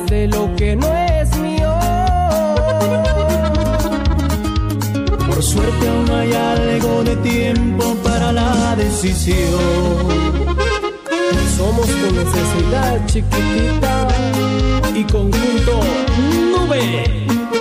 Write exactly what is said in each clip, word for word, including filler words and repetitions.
de lo que no es mío. Por suerte aún hay algo de tiempo para la decisión. Somos tu necesidad, chiquitita, y conjunto Nube.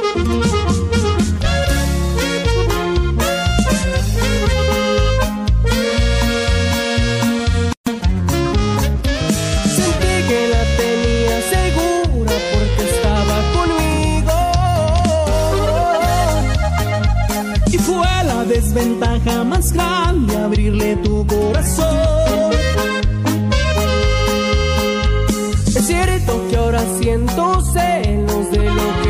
Desventaja más grande abrirle tu corazón. Es cierto que ahora siento celos de lo que